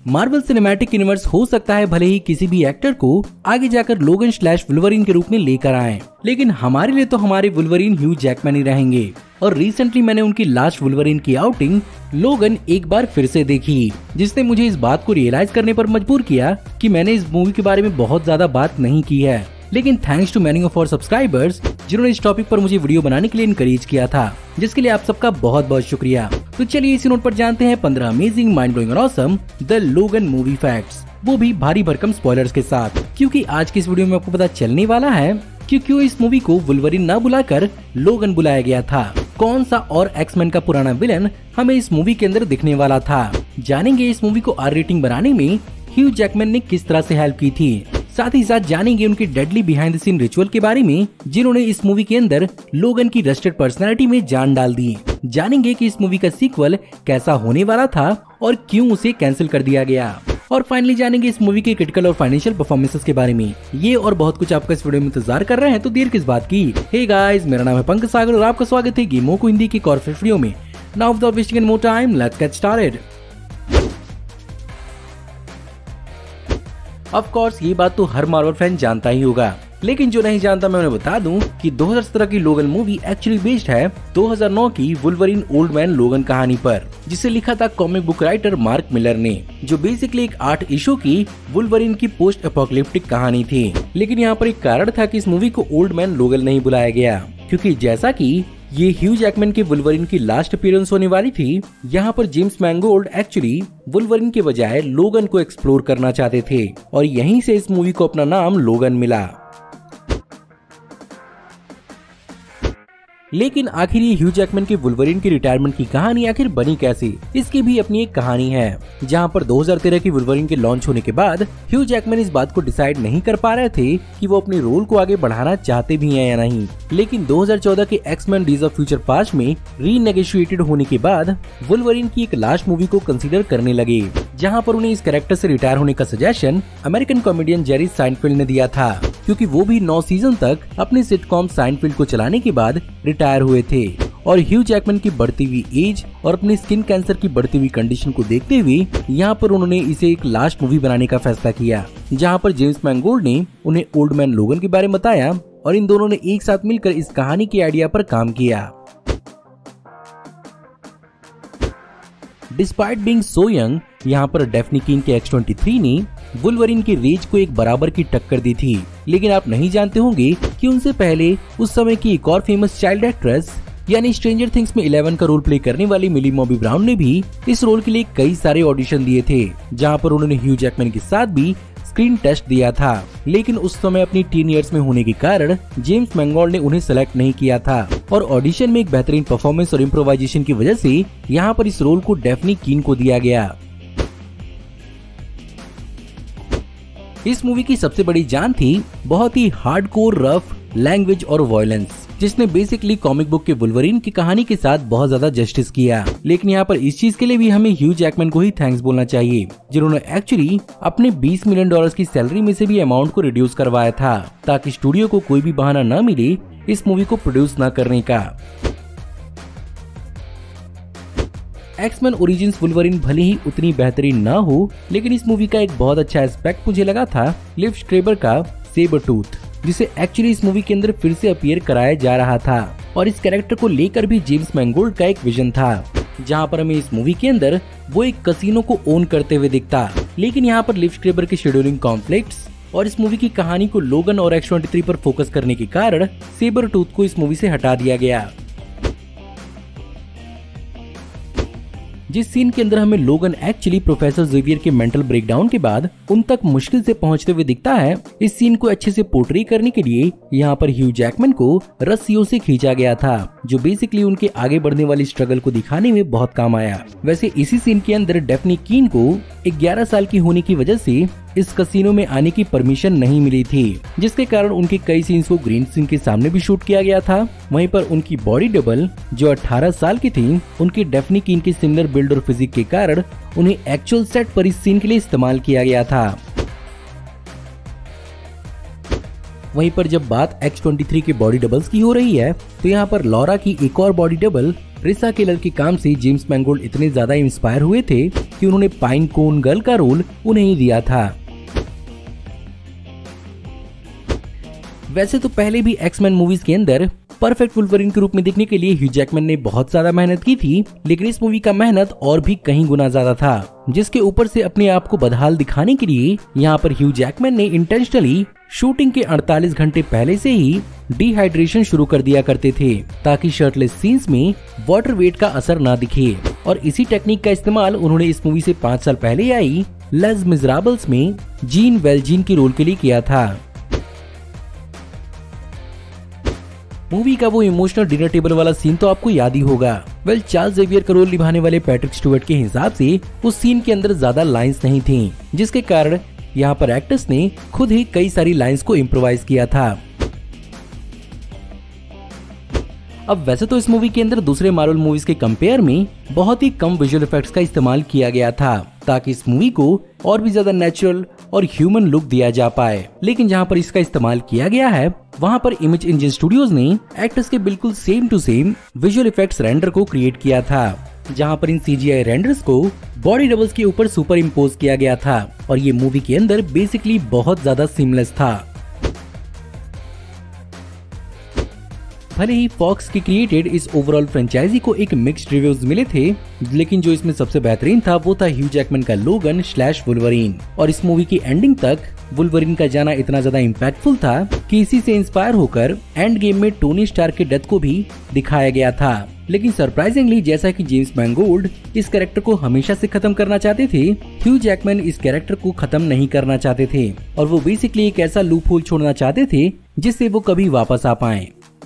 Marvel cinematic universe हो सकता है भले ही किसी भी एक्टर को आगे जाकर लोगन / वुल्वरीन के रूप में लेकर आए, लेकिन हमारे लिए तो हमारे वुल्वरीन ह्यू जैकमैन ही रहेंगे। और रिसेंटली मैंने उनकी लास्ट वुल्वरीन की आउटिंग लोगन एक बार फिर से देखी, जिसने मुझे इस बात को रियलाइज करने पर मजबूर किया कि मैंने इस मूवी के बारे में बहुत ज्यादा बात नहीं की है। लेकिन thanks to many of our subscribers जिन्होंने इस टॉपिक पर मुझे वीडियो बनाने के लिए इनकरेज किया था, जिसके लिए आप सबका बहुत बहुत शुक्रिया। तो चलिए इसी नोट पर जानते हैं 15 अमेजिंग, माइंड ब्लोइंग और awesome the Logan movie facts, वो भी भारी भरकम स्पॉयलर्स के साथ, क्योंकि आज की इस वीडियो में आपको पता चलने वाला है कि क्यों इस मूवी को वुल्वरीन न बुलाकर लोगन बुलाया गया था, कौन सा और एक्समैन का पुराना विलन हमें इस मूवी के अंदर दिखने वाला था, जानेंगे इस मूवी को आर रेटिंग बनाने में ह्यू जैकमैन ने किस तरह से हेल्प की थी, साथ ही साथ जानेंगे उनके deadly behind the scene ritual के बारे में जिन्होंने इस मूवी के अंदर लोगन की रस्टेड पर्सनैलिटी में जान डाल दी। जानेंगे कि इस मूवी का सीक्वल कैसा होने वाला था और क्यों उसे कैंसिल कर दिया गया, और फाइनली जानेंगे इस मूवी के क्रिटिकल और फाइनेंशियल परफॉर्मेंसेस के बारे में। ये और बहुत कुछ आपका इस वीडियो में इंतजार कर रहे हैं, तो देर किस बात की। हे गाइस, मेरा नाम है पंकज सागर और आपका स्वागत है गेमों को हिंदी की कॉर्पोरेट वीडियो में। Now without wasting any more time, let's get started. Of course ये बात तो हर मार्वल फैन जानता ही होगा, लेकिन जो नहीं जानता मैं उन्हें बता दूं कि 2017 की लोगन मूवी एक्चुअली बेस्ड है 2009 की वुल्वरीन ओल्ड मैन लोगन कहानी पर, जिसे लिखा था comic book writer Mark Miller ने, जो बेसिकली एक 8 इशू की वुल्वरीन की पोस्ट एपोकलिप्टिक कहानी थी। लेकिन यहाँ पर एक कारण था कि इस मूवी को ओल्ड मैन लोगन नहीं बुलाया गया, क्योंकि जैसा कि ये ह्यू जैकमैन की वुल्वरीन की लास्ट अपीयरेंस होने वाली थी, यहाँ पर जेम्स मैंगोल्ड एक्चुअली वुल्वरीन के बजाय लोगन को एक्सप्लोर करना चाहते थे, और यहीं से इस मूवी को अपना नाम लोगन मिला। लेकिन आखिर ये ह्यू जैकमैन के वुल्वरीन की रिटायरमेंट की कहानी आखिर बनी कैसे, इसकी भी अपनी एक कहानी है, जहां पर 2013 की वुल्वरीन के लॉन्च होने के बाद ह्यू जैकमैन इस बात को डिसाइड नहीं कर पा रहे थे कि वो अपने रोल को आगे बढ़ाना चाहते भी हैं या नहीं। लेकिन 2014 के X Men days of future past में रीनेगोशिएटेड होने के बाद वुल्वरीन की एक लास्ट मूवी को कंसीडर करने लगे, जहाँ पर उन्हें इस कैरेक्टर से रिटायर होने का suggestion American comedian Jerry Seinfeld ने दिया था, क्योंकि वो भी 9 सीजन तक अपने सिटकॉम साइनफील्ड को चलाने के बाद रिटायर हुए थे। और ह्यू जैकमैन की बढ़ती हुई एज और अपने स्किन कैंसर की बढ़ती हुई कंडीशन को देखते हुए यहाँ पर उन्होंने इसे एक लास्ट मूवी बनाने का फैसला किया, जहाँ पर जेम्स मैंगोल्ड ने उन्हें ओल्ड मैन लोगन के बारे में बताया और इन दोनों ने एक साथ मिलकर इस कहानी के आइडिया पर काम किया। डिस्पाइट बीइंग सो यंग, यहाँ पर डेफ्नी कीन के X-23 ने वुल्वरीन की रेज को एक बराबर की टक्कर दी थी, लेकिन आप नहीं जानते होंगे कि उनसे पहले उस समय की एक और फेमस चाइल्ड एक्ट्रेस यानी स्ट्रेंजर थिंग्स में 11 का रोल प्ले करने वाली मिली बॉबी ब्राउन ने भी इस रोल के लिए कई सारे ऑडिशन दिए थे, जहां पर उन्होंने ह्यू जैकमैन के साथ भी स्क्रीन टेस्ट दिया था। लेकिन उस समय अपनी टीन ईयर्स में होने के कारण जेम्स मैंगोल्ड ने उन्हें सेलेक्ट नहीं किया था, और ऑडिशन में एक बेहतरीन परफॉर्मेंस और इम्प्रोवाइजेशन की वजह से यहाँ पर इस रोल को डेफ्नी कीन को दिया गया। इस मूवी की सबसे बड़ी जान थी बहुत ही हार्डकोर रफ लैंग्वेज और वायलेंस, जिसने बेसिकली कॉमिक बुक के वुल्वरीन की कहानी के साथ बहुत ज्यादा जस्टिस किया। लेकिन यहाँ पर इस चीज के लिए भी हमें ह्यू जैकमैन को ही थैंक्स बोलना चाहिए, जिन्होंने एक्चुअली अपने $20 मिलियन की सैलरी में से भी अमाउंट को रिड्यूस करवाया था, ताकि स्टूडियो को कोई भी बहाना न मिले इस मूवी को प्रोड्यूस न करने का। एक्समैन ओरिजिन्स वुल्वरीन भले ही उतनी बेहतरीन ना हो, लेकिन इस मूवी का एक बहुत अच्छा एस्पेक्ट मुझे लगा था लिव स्ट्रेबर का सेबर टूथ, जिसे एक्चुअली इस मूवी के अंदर फिर से अपीयर कराया जा रहा था, और इस कैरेक्टर को लेकर भी जेम्स मैंगोल्ड का एक विजन था, जहां पर हमें इस मूवी के अंदर वो एक कसिनो को ओन करते हुए दिखता। लेकिन यहाँ पर लिव स्ट्रेबर के शेड्यूलिंग कॉन्फ्लिक्ट्स और इस मूवी की कहानी को लोगन और X-23 पर फोकस करने के कारण सेबर टूथ को इस मूवी से हटा दिया गया। जिस सीन के अंदर हमें लोगन एक्चुअली प्रोफेसर जेवियर के मेंटल ब्रेकडाउन के बाद उन तक मुश्किल से पहुंचते हुए दिखता है, इस सीन को अच्छे से पोर्ट्रे करने के लिए यहाँ पर ह्यू जैकमैन को रस्सियों से खींचा गया था, जो बेसिकली उनके आगे बढ़ने वाली स्ट्रगल को दिखाने में बहुत काम आया। वैसे इसी सीन के अंदर डेफ्नी कीन को 11 साल की होने की वजह से इस कसिनो में आने की परमिशन नहीं मिली थी, जिसके कारण उनके कई सीन्स को ग्रीन स्क्रीन के सामने भी शूट किया गया था। वहीं पर उनकी बॉडी डबल जो 18 साल की थी, उनकी डेफ्नी कीन की सिमिलर बिल्ड और फिजिक के कारण उन्हें एक्चुअल सेट पर इस सीन के लिए इस्तेमाल किया गया था। वहीं पर जब बात X-23 के बॉडी डबल्स की हो रही है, तो यहाँ पर लॉरा की एक और बॉडी डबल रिसा केलर के काम से जेम्स मैंगोल्ड इतने ज्यादा इंस्पायर हुए थे कि उन्होंने पाइन कोन गर्ल का रोल उन्हें ही दिया था। वैसे तो पहले भी एक्समैन मूवीज के अंदर परफेक्ट वुल्वरीन के रूप में दिखने के लिए ह्यू जैकमैन ने बहुत ज्यादा मेहनत की थी, लेकिन इस मूवी का मेहनत और भी कहीं गुना ज्यादा था, जिसके ऊपर से अपने आप को बदहाल दिखाने के लिए यहाँ पर ह्यू जैकमैन ने इंटेंशनली शूटिंग के 48 घंटे पहले से ही डिहाइड्रेशन शुरू कर दिया करते थे, ताकि शर्टलेस सीन्स में वाटर वेट का असर ना दिखे। और इसी टेक्निक का इस्तेमाल उन्होंने इस मूवी से 5 साल पहले आई लेस मिजराबल्स में जीन वेल्जीन के रोल के लिए किया था। मूवी का वो इमोशनल डिनर टेबल वाला सीन तो आपको याद ही होगा। चार्ल्स जेवियर का रोल निभाने वाले पैट्रिक स्टुअर्ट के हिसाब से उस सीन के अंदर ज्यादा लाइंस नहीं थी, जिसके कारण यहाँ पर एक्टर्स ने खुद ही कई सारी लाइंस को इम्प्रोवाइज किया था। अब वैसे तो इस मूवी के अंदर दूसरे मार्वल मूवीज के कंपेयर में बहुत ही कम विजुअल इफेक्ट्स का इस्तेमाल किया गया था, ताकि इस मूवी को और भी ज्यादा नेचुरल और ह्यूमन लुक दिया जा पाए। लेकिन जहाँ पर इसका इस्तेमाल किया गया है, वहाँ पर इमेज इंजन स्टूडियोज ने एक्टर्स के बिल्कुल same to same visual effects render को क्रिएट किया था, जहाँ पर इन CGI रेंडर्स को बॉडी डबल्स के ऊपर सुपर इम्पोज किया गया था, और ये मूवी के अंदर बेसिकली बहुत ज्यादा सीमलेस था। भले ही फॉक्स की क्रिएटेड इस ओवरऑल फ्रेंचाइजी को एक मिक्स्ड रिव्यूज मिले थे, लेकिन जो इसमें सबसे बेहतरीन था वो था ह्यू जैकमैन का लोगन / वुल्वरीन। और इस मूवी की एंडिंग तक वुल्वरीन का जाना इतना ज्यादा इम्पैक्टफुल था कि इसी से इंस्पायर होकर एंड गेम में टोनी स्टार्क के डेथ को भी दिखाया गया था। लेकिन सरप्राइजिंगली, जैसा कि जेम्स मैंगोल्ड इस कैरेक्टर को हमेशा से खत्म करना चाहते थे, ह्यू जैकमैन इस कैरेक्टर को खत्म नहीं करना चाहते थे, और वो बेसिकली एक ऐसा लूप होल छोड़ना चाहते थे जिससे वो कभी वापस आ पाए।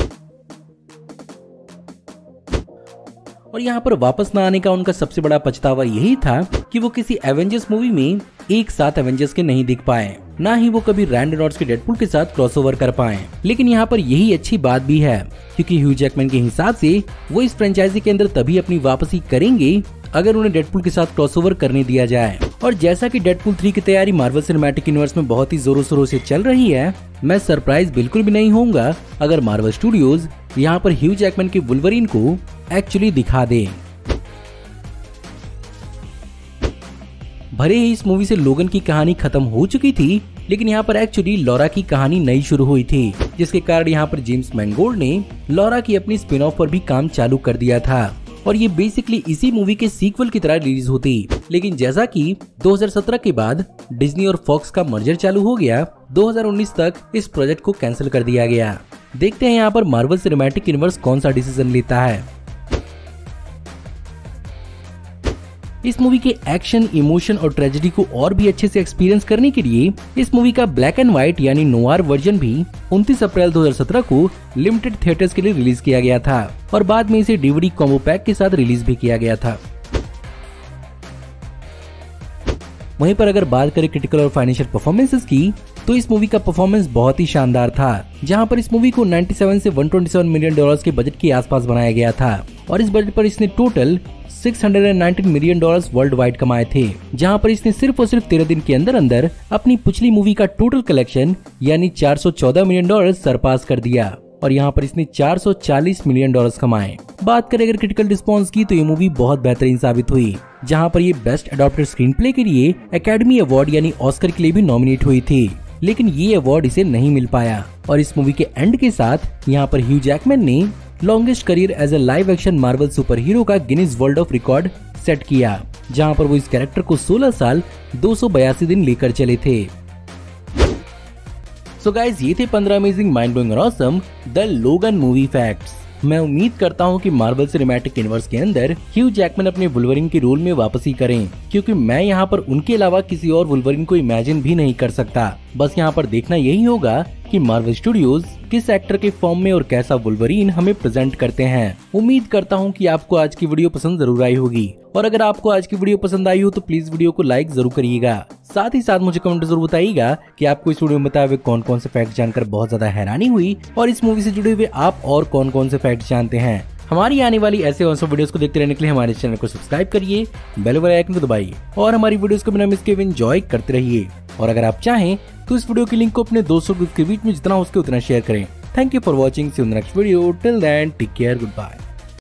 और यहाँ पर वापस न आने का उनका सबसे बड़ा पछतावा यही था कि वो किसी एवेंजर्स मूवी में एक साथ एवेंजर्स के नहीं दिख पाए, ना ही वो कभी रैंडी रेनॉल्ड्स के डेडपूल के साथ क्रॉसओवर कर पाए। लेकिन यहाँ पर यही अच्छी बात भी है, क्योंकि ह्यू जैकमैन के हिसाब से वो इस फ्रेंचाइजी के अंदर तभी अपनी वापसी करेंगे अगर उन्हें डेडपूल के साथ क्रॉसओवर करने दिया जाए। और जैसा कि डेडपूल 3 की तैयारी मार्वल सिनेमैटिक यूनिवर्स में बहुत ही जोरों शोरों से चल रही है, मैं सरप्राइज बिल्कुल भी नहीं होऊंगा अगर मार्वल स्टूडियोज यहाँ पर ह्यू जैकमैन के वुल्वरीन को एक्चुअली दिखा दे। भले ही इस मूवी से लोगन की कहानी खत्म हो चुकी थी, लेकिन यहाँ पर एक्चुअली लॉरा की कहानी नई शुरू हुई थी, जिसके कारण यहाँ पर जेम्स मैंगोल्ड ने लॉरा की अपनी स्पिन ऑफ पर भी काम चालू कर दिया था, और ये बेसिकली इसी मूवी के सीक्वल की तरह रिलीज होती। लेकिन जैसा कि 2017 के बाद डिज्नी और फॉक्स का मर्जर चालू हो गया, 2019 तक इस प्रोजेक्ट को कैंसिल कर दिया गया। देखते हैं यहाँ पर मार्वल सिनेमैटिक यूनिवर्स कौन सा डिसीजन लेता है। इस मूवी के एक्शन, इमोशन और ट्रेजेडी को और भी अच्छे से एक्सपीरियंस करने के लिए इस मूवी का ब्लैक एंड व्हाइट यानी नोवार वर्जन भी 29 अप्रैल 2017 को लिमिटेड थिएटर्स के लिए रिलीज किया गया था, और बाद में इसे DVD कॉम्बो पैक के साथ रिलीज भी किया गया था। वहीं पर अगर बात करें क्रिटिकल और फाइनेंशियल परफॉर्मेंसेस की, तो इस मूवी का परफॉर्मेंस बहुत ही शानदार था, जहां पर इस मूवी को 97 से 127 मिलियन डॉलर्स के बजट के आसपास बनाया गया था, और इस बजट पर इसने total 619 million dollars world wide कमाए थे, जहां पर इसने सिर्फ और सिर्फ 13 दिन के अंदर अंदर अपनी पिछली मूवी का टोटल कलेक्शन यानी 414 मिलियन डॉलर्स सरपास कर दिया, और यहाँ पर इसने 440 मिलियन डॉलर्स कमाए। बात करें अगर क्रिटिकल रिस्पॉन्स की, तो ये मूवी बहुत बेहतरीन साबित हुई, जहाँ पर ये बेस्ट अडॉप्टेड स्क्रीन प्ले के लिए एकेडमी अवार्ड यानी ऑस्कर के लिए भी नॉमिनेट हुई थी, लेकिन ये अवार्ड इसे नहीं मिल पाया। और इस मूवी के एंड के साथ यहाँ पर ह्यू जैकमैन ने longest career as a live action Marvel super hero का Guinness world of record set किया, जहाँ पर वो इस कैरेक्टर को 16 साल 282 दिन लेकर चले थे। सो गाइज, ये थे 15 अमेजिंग, माइंड ब्लोइंग और awesome the Logan movie facts. मैं उम्मीद करता हूँ कि मार्वल सिनेमैटिक यूनिवर्स के अंदर ह्यू जैकमैन अपने वुल्वरीन के रोल में वापसी करें, क्योंकि मैं यहाँ पर उनके अलावा किसी और वुल्वरीन को इमेजिन भी नहीं कर सकता। बस यहाँ पर देखना यही होगा कि मार्वल स्टूडियोज किस एक्टर के फॉर्म में और कैसा वुल्वरीन हमें प्रेजेंट करते हैं। उम्मीद करता हूँ कि आपको आज की वीडियो पसंद जरूर आई होगी, और अगर आपको आज की वीडियो पसंद आई हो तो प्लीज वीडियो को लाइक जरूर करिएगा। साथ ही साथ मुझे कमेंट जरूर बताइएगा कि आपको इस वीडियो में बताए हुए कौन कौन से फैक्ट जानकर बहुत ज्यादा हैरानी हुई, और इस मूवी से जुड़े हुए आप और कौन कौन से फैक्ट जानते हैं। हमारी आने वाली ऐसे और सब वीडियोस को देखते रहने के लिए हमारे चैनल को सब्सक्राइब करिए, बेल वाले आइकन को दबाइए, और हमारी वीडियोस को बिना मिस किए एंजॉय करते रहिए। और अगर आप चाहें तो इस वीडियो की लिंक को अपने दोस्तों के बीच में जितना हो सके उतना शेयर करें। Thank you for watching, see you in the next video, till then take care, good bye.